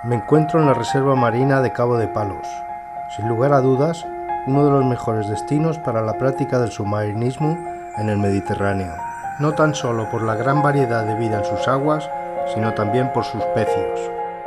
Me encuentro en la Reserva Marina de Cabo de Palos, sin lugar a dudas, uno de los mejores destinos para la práctica del submarinismo en el Mediterráneo, no tan solo por la gran variedad de vida en sus aguas, sino también por sus pecios.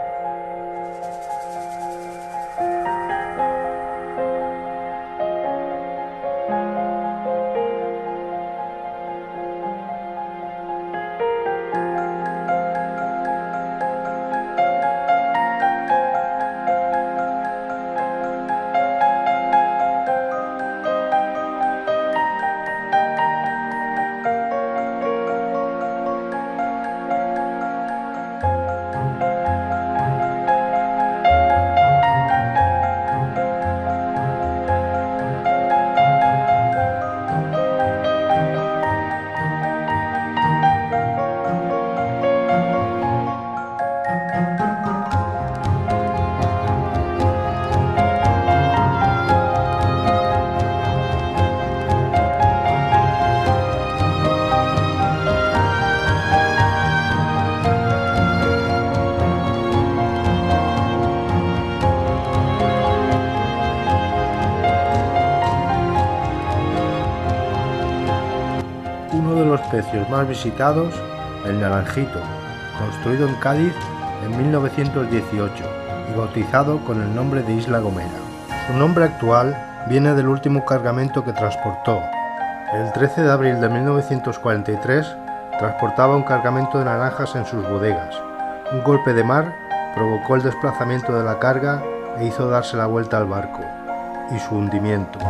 Uno de los pecios más visitados, el naranjito, construido en Cádiz en 1918 y bautizado con el nombre de Isla Gomera. Su nombre actual viene del último cargamento que transportó. El 13 de abril de 1943 transportaba un cargamento de naranjas en sus bodegas. Un golpe de mar provocó el desplazamiento de la carga e hizo darse la vuelta al barco y su hundimiento.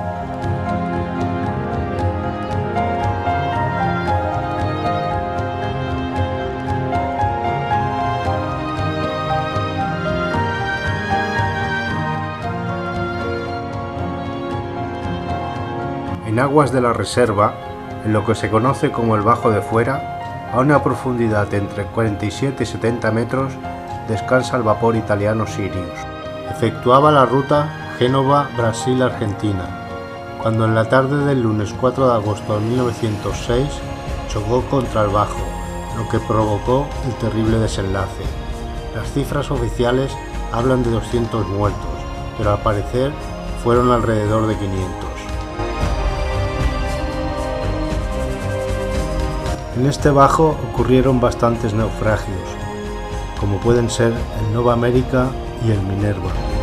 En aguas de la reserva, en lo que se conoce como el Bajo de Fuera, a una profundidad entre 47 y 70 metros, descansa el vapor italiano Sirius. Efectuaba la ruta Génova-Brasil-Argentina, cuando en la tarde del lunes 4 de agosto de 1906 chocó contra el Bajo, lo que provocó el terrible desenlace. Las cifras oficiales hablan de 200 muertos, pero al parecer fueron alrededor de 500. En este bajo ocurrieron bastantes naufragios, como pueden ser el Nova America y el Minerva.